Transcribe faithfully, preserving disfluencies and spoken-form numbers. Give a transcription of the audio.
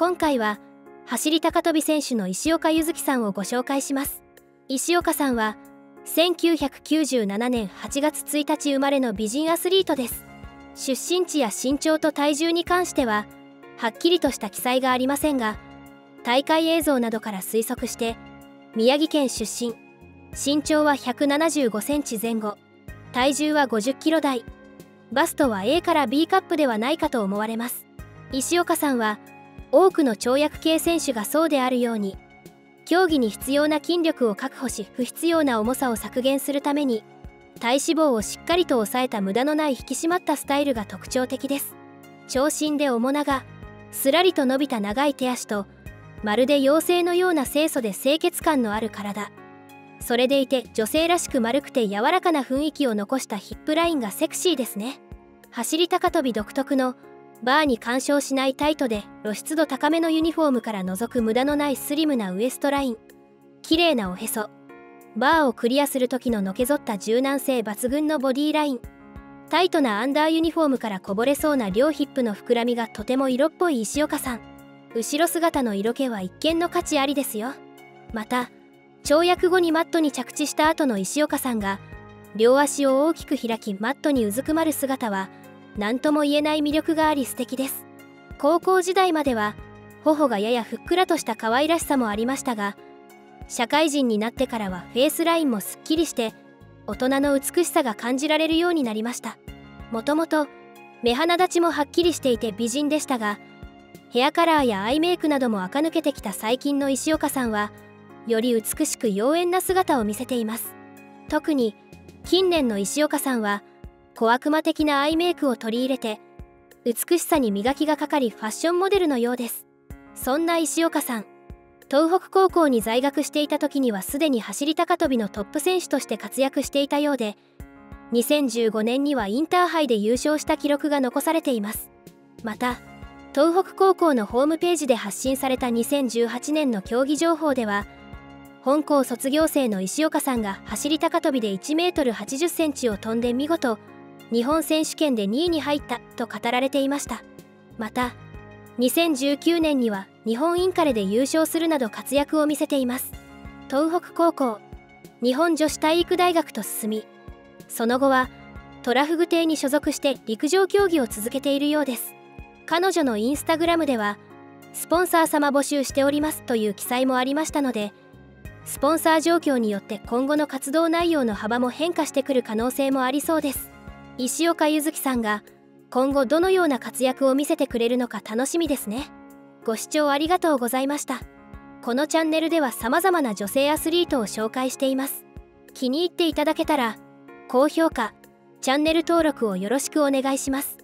今回は走り高跳び選手の石岡柚月さんをご紹介します。石岡さんはせんきゅうひゃくきゅうじゅうななねんはちがつついたち生まれの美人アスリートです。出身地や身長と体重に関してははっきりとした記載がありませんが、大会映像などから推測して宮城県出身、身長はひゃくななじゅうごセンチ前後、体重はごじゅっキロ台、バストは エー から ビー カップではないかと思われます。石岡さんは多くの跳躍系選手がそうであるように、競技に必要な筋力を確保し不必要な重さを削減するために体脂肪をしっかりと抑えた無駄のない引き締まったスタイルが特徴的です。長身で面長、すらりと伸びた長い手足と、まるで妖精のような清楚で清潔感のある体、それでいて女性らしく丸くて柔らかな雰囲気を残したヒップラインがセクシーですね。走り高跳び独特のバーに干渉しないタイトで露出度高めのユニフォームから覗く無駄のないスリムなウエストライン、綺麗なおへそ、バーをクリアする時ののけぞった柔軟性抜群のボディライン、タイトなアンダーユニフォームからこぼれそうな両ヒップの膨らみがとても色っぽい石岡さん。後ろ姿の色気は一見の価値ありですよ。また跳躍後にマットに着地した後の石岡さんが両足を大きく開きマットにうずくまる姿は何とも言えない魅力があり素敵です。高校時代までは頬がややふっくらとした可愛らしさもありましたが、社会人になってからはフェイスラインもすっきりして大人の美しさが感じられるようになりました。もともと目鼻立ちもはっきりしていて美人でしたが、ヘアカラーやアイメイクなども垢抜けてきた最近の石岡さんはより美しく妖艶な姿を見せています。特に近年の石岡さんは小悪魔的なアイメイクを取り入れて美しさに磨きがかかりファッションモデルのようです。そんな石岡さん、東北高校に在学していた時にはすでに走り高跳びのトップ選手として活躍していたようで、にせんじゅうごねんにはインターハイで優勝した記録が残されています。また東北高校のホームページで発信されたにせんじゅうはちねんの競技情報では、本校卒業生の石岡さんが走り高跳びでいちメートルはちじゅっセンチを飛んで見事日本選手権でにいに入ったと語られていました。またにせんじゅうきゅうねんには日本インカレで優勝するなど活躍を見せています。東北高校、日本女子体育大学と進み、その後はトラフグ艇に所属して陸上競技を続けているようです。彼女のインスタグラムではスポンサー様募集しておりますという記載もありましたので、スポンサー状況によって今後の活動内容の幅も変化してくる可能性もありそうです。石岡柚月さんが今後どのような活躍を見せてくれるのか楽しみですね。ご視聴ありがとうございました。このチャンネルでは様々な女性アスリートを紹介しています。気に入っていただけたら高評価、チャンネル登録をよろしくお願いします。